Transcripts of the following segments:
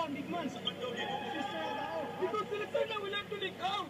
man, big man. Because the Lucena will have to leak out.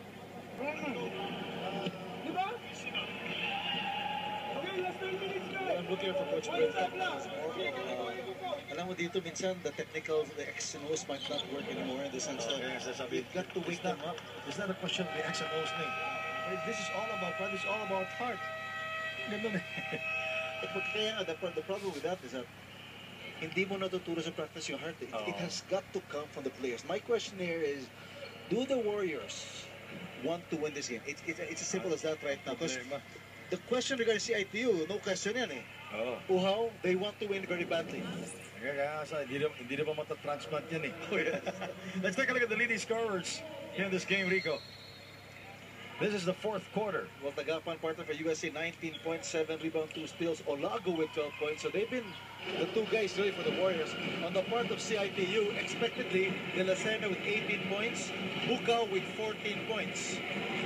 Diba? Okay, last 10 minutes na. I'm looking for Coach Brent. Alam mo dito, minsan, the technical, the X and O's might not work anymore in the sense that you've got to wake them up. It's not a question of the X and O's thing. This is all about pride, this is all about heart. Ganun eh. Kaya the problem with that is that hindi mo natuturo sa practice yung heart. It has got to come from the players. My question here is, do the Warriors want to win this game? It's as simple as that right now. Because the question regarding CITU, no question yan eh. Uhaw, they want to win very badly. Kaya hindi na pa matatransplant yan eh. Let's take a look at the leading scorers in this game, Rico. This is the fourth quarter. Well, Tagapan partner for USA, 19.7 rebound, 2 steals. Olago with 12 points. So they've been the two guys really for the Warriors. On the part of CITU, expectedly, De La Serna with 18 points, Bukaw with 14 points.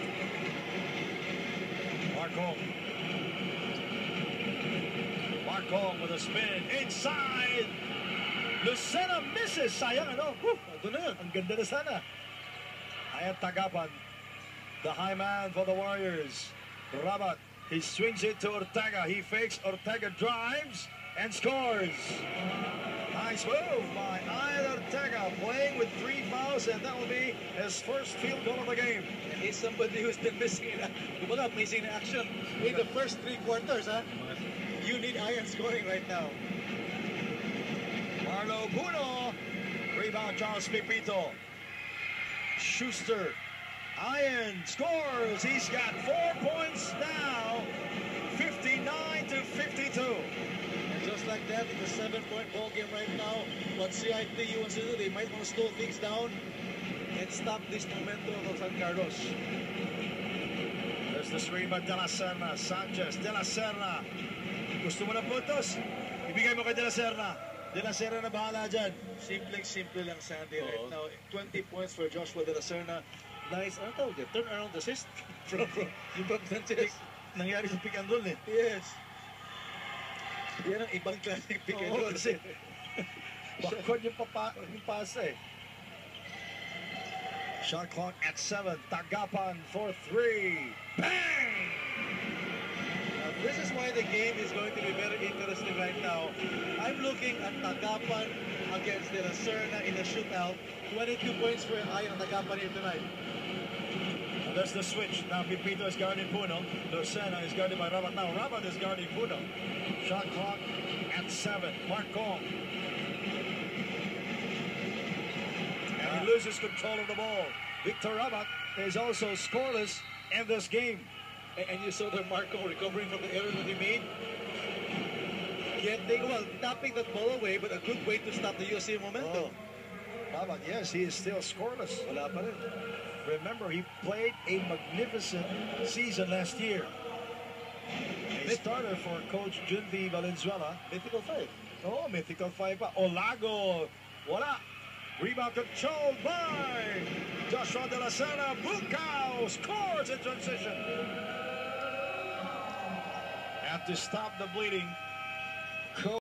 Marcom with a spin inside. Lucena misses. Sayang ano? Doon na yun. Ang ganda na sana. Ayan Tagapan. The high man for the Warriors. Rabat. He swings it to Ortega. He fakes. Ortega drives and scores. Nice move by Ian Ortega, playing with 3 fouls, and that will be his first field goal of the game. And he's somebody who's been missing in action in the first 3 quarters. You need Ian scoring right now. Marlo Puno. Rebound Charles Pipito. Schuster. Ian scores. He's got 4 points now. 59 to 52. And just like that, it's a 7-point ball game right now. What CITU wants to do, they might want to slow things down and stop this momentum of San Carlos. There's the screen by De La Serna. Sanchez. De La Serna. Gusto mo na puntos? Ibigay mo kay De La Serna. De La Serna na bahala dyan. Simple lang Sandy right now. 20 points for Joshua De La Serna. Nice, ano tawag yan? Turn around assist from yung Bob Sanchez. Nangyari sa pick and roll eh. Yes. Yan ang ibang klaseng pick and roll. Backward yung pasa eh. Shot clock at 7. Tagapan for 3. Bang! Now, this is why the game is going to be very interesting right now. I'm looking at Tagapan against De La Serna in a shootout. 22 points for Ian Tagapan here tonight. And there's the switch. Now Pipito is guarding Puno. Lucena is guarded by Rabat. Now Rabat is guarding Puno. Shot clock at 7. Marcom. And he loses control of the ball. Victor Rabat is also scoreless in this game. And you saw that Marcom recovering from the error that he made. Yet they tapping that ball away, but a good way to stop the USA momentum. Rabat, yes, he is still scoreless. Wala pa rin. Remember, he played a magnificent season last year. A starter for Coach Junvi Valenzuela. Mythical 5. Oh, mythical 5 pa. Olago. Wala. Rebound controlled by Joshua De La Serna. Bukaw scores in transition. And to stop the bleeding,